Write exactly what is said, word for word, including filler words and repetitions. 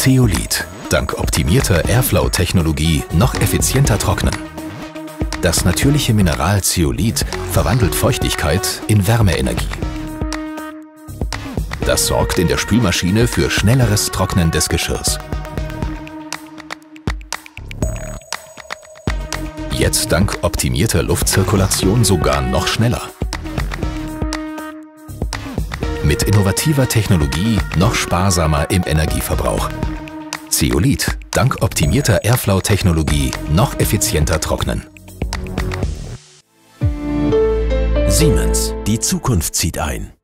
Zeolit. Dank optimierter Airflow-Technologie noch effizienter trocknen. Das natürliche Mineral Zeolit verwandelt Feuchtigkeit in Wärmeenergie. Das sorgt in der Spülmaschine für schnelleres Trocknen des Geschirrs. Jetzt dank optimierter Luftzirkulation sogar noch schneller. Mit innovativer Technologie noch sparsamer im Energieverbrauch. Zeolit, dank optimierter Airflow-Technologie noch effizienter trocknen. Siemens, die Zukunft zieht ein.